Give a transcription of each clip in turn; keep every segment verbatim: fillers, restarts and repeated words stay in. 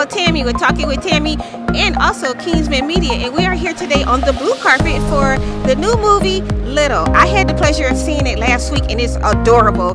Tammy with Talking with Tammy and also Kingsman Media, and we are here today on the blue carpet for the new movie Little. I had the pleasure of seeing it last week and it's adorable.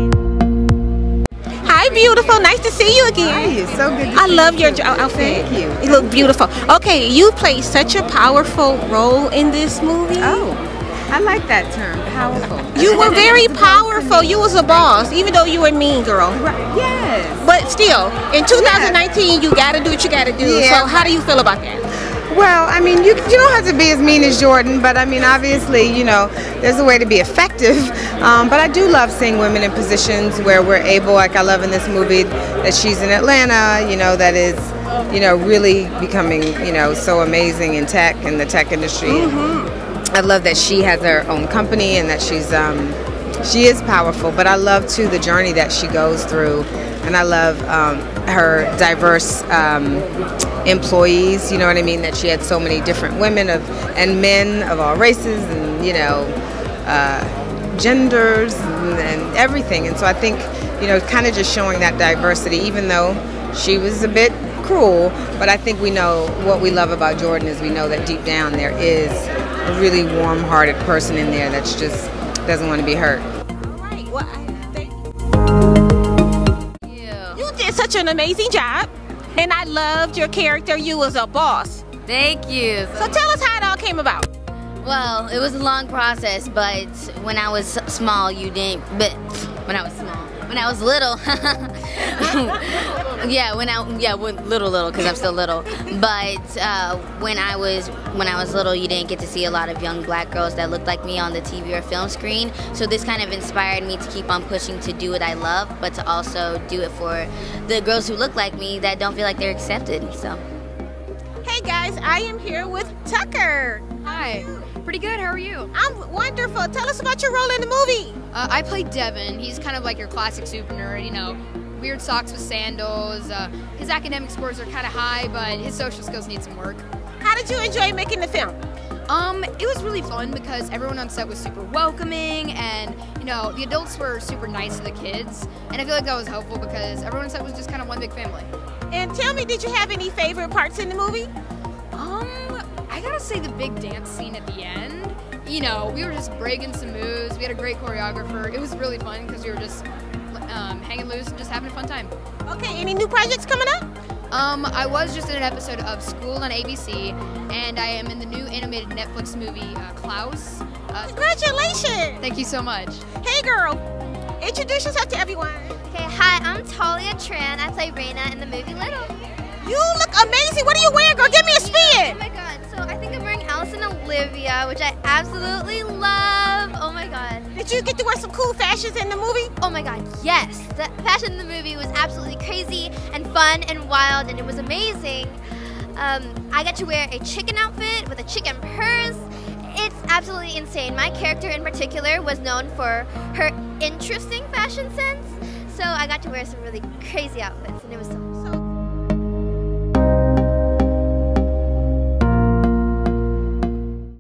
Hi beautiful, nice to see you again. Hi, it's so good to I see love you your too. outfit. Thank you. You look beautiful. Okay, you played such a powerful role in this movie. Oh, I like that term, powerful. You were very powerful. You was a boss, even though you were a mean girl. Right. Yes. But still, in two thousand nineteen, you gotta do what you gotta do. Yeah. So how do you feel about that? Well, I mean, you you don't have to be as mean as Jordan, but I mean, obviously, you know, there's a way to be effective. Um, but I do love seeing women in positions where we're able, like I love in this movie that she's in Atlanta, you know, that is, you know, really becoming, you know, so amazing in tech, in the tech industry. Mm-hmm. I love that she has her own company and that she's, um, she is powerful, but I love too the journey that she goes through, and I love um, her diverse um, employees. You know what I mean? That she had so many different women of and men of all races and you know uh, genders and, and everything. And so I think you know kind of just showing that diversity, even though she was a bit cruel, but I think we know what we love about Jordan is we know that deep down there is a really warm-hearted person in there that's just doesn't want to be hurt. Well, I thank you. You did such an amazing job, and I loved your character. You was a boss. Thank you. So tell us how it all came about. Well, it was a long process, but when I was small, you didn't. But when I was small, when I was little, yeah, when I yeah, when, little little, because I'm still little. But uh, when I was when I was little, you didn't get to see a lot of young black girls that looked like me on the T V or film screen. So this kind of inspired me to keep on pushing to do what I love, but to also do it for the girls who look like me that don't feel like they're accepted. So. Hey guys, I am here with Tucker. Hi. Pretty good. How are you? I'm wonderful. Tell us about your role in the movie. Uh, I played Devin. He's kind of like your classic super nerd, you know, weird socks with sandals. Uh, his academic scores are kind of high, but his social skills need some work. How did you enjoy making the film? Um, it was really fun because everyone on set was super welcoming and, you know, the adults were super nice to the kids. And I feel like that was helpful because everyone on set was just kind of one big family. And tell me, did you have any favorite parts in the movie? Um, I gotta say the big dance scene at the end. You know, we were just breaking some moves. We had a great choreographer. It was really fun because we were just um, hanging loose and just having a fun time. Okay, any new projects coming up? Um, I was just in an episode of School on A B C, and I am in the new animated Netflix movie, uh, Klaus. Uh, Congratulations! Thank you so much. Hey girl, introduce yourself to everyone. Okay, hi, I'm Talia Tran. I play Raina in the movie Little. You look amazing. What are you wearing, girl? Give me a spin. Oh my god, so I think I'm wearing Allison Olivia, which I absolutely love. Oh my god. Did you get to wear some cool fashions in the movie? Oh my god, yes. The fashion in the movie was absolutely crazy and fun and wild, and it was amazing. Um, I got to wear a chicken outfit with a chicken purse. It's absolutely insane. My character in particular was known for her interesting fashion sense, so I got to wear some really crazy outfits, and it was so, so